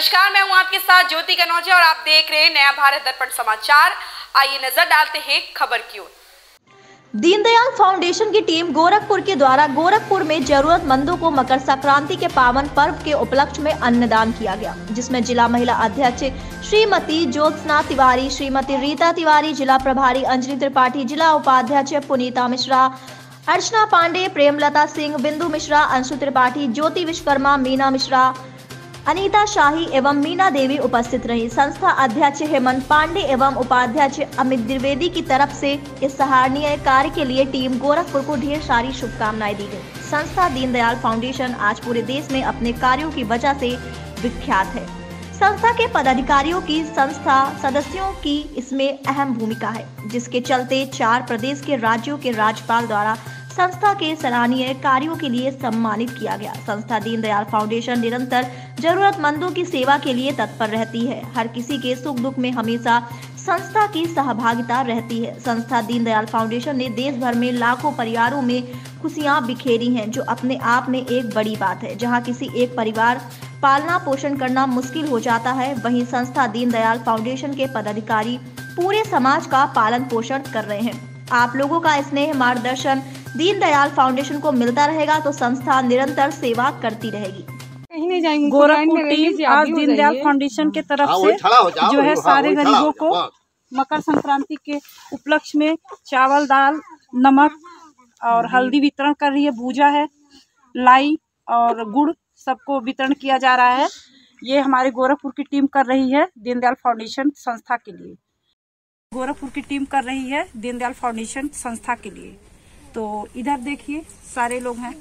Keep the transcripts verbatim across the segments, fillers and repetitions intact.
नमस्कार, मैं हूं आपके साथ ज्योति कनौजिया और आप देख रहे हैं नया भारत दर्पण समाचार। आइए नजर डालते हैं खबर की ओर। दीनदयाल फाउंडेशन की टीम गोरखपुर के द्वारा गोरखपुर में जरूरतमंदों को मकर संक्रांति के पावन पर्व के उपलक्ष्य में अन्नदान किया गया, जिसमें जिला महिला अध्यक्ष श्रीमती ज्योत्सना तिवारी, श्रीमती रीता तिवारी, जिला प्रभारी अंजलि त्रिपाठी, जिला उपाध्यक्ष पुनीता मिश्रा, अर्चना पांडे, प्रेमलता सिंह, बिंदु मिश्रा, अंशु त्रिपाठी, ज्योति विश्वकर्मा, मीना मिश्रा, अनीता शाही एवं मीना देवी उपस्थित रही। संस्था अध्यक्ष हेमंत पांडे एवं उपाध्यक्ष अमित द्विवेदी की तरफ से इस सराहनीय कार्य के लिए टीम गोरखपुर को ढेर सारी शुभकामनाएं दी गई। संस्था दीनदयाल फाउंडेशन आज पूरे देश में अपने कार्यों की वजह से विख्यात है। संस्था के पदाधिकारियों की संस्था सदस्यों की इसमें अहम भूमिका है, जिसके चलते चार प्रदेश के राज्यों के राज्यपाल द्वारा संस्था के सराहनीय कार्यों के लिए सम्मानित किया गया। संस्था दीनदयाल फाउंडेशन निरंतर जरूरतमंदों की सेवा के लिए तत्पर रहती है। हर किसी के सुख दुख में हमेशा संस्था की सहभागिता रहती है। संस्था दीनदयाल फाउंडेशन ने देश भर में लाखों परिवारों में खुशियां बिखेरी हैं, जो अपने आप में एक बड़ी बात है। जहां किसी एक परिवार पालना पोषण करना मुश्किल हो जाता है, वहीं संस्था दीनदयाल फाउंडेशन के पदाधिकारी पूरे समाज का पालन पोषण कर रहे हैं। आप लोगों का स्नेह मार्गदर्शन दीनदयाल फाउंडेशन को मिलता रहेगा तो संस्था निरंतर सेवा करती रहेगी। गोरखपुर टीम आज दीनदयाल फाउंडेशन के तरफ से जो है सारे गरीबों को मकर संक्रांति के उपलक्ष्य में चावल, दाल, नमक और हल्दी वितरण कर रही है। भूजा है, लाई और गुड़ सबको वितरण किया जा रहा है। ये हमारे गोरखपुर की टीम कर रही है दीनदयाल फाउंडेशन संस्था के लिए। गोरखपुर की टीम कर रही है दीनदयाल फाउंडेशन संस्था के लिए। तो इधर देखिए सारे लोग हैं।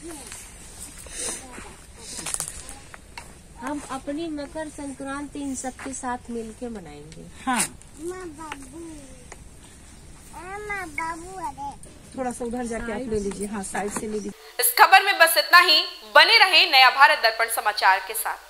हम अपनी मकर संक्रांति इन सबके साथ मिलके मनाएंगे। हाँ, थोड़ा सा उधर जाके आप ले लीजिए। हाँ, साइड से ले लीजिए। इस खबर में बस इतना ही। बने रहे नया भारत दर्पण समाचार के साथ।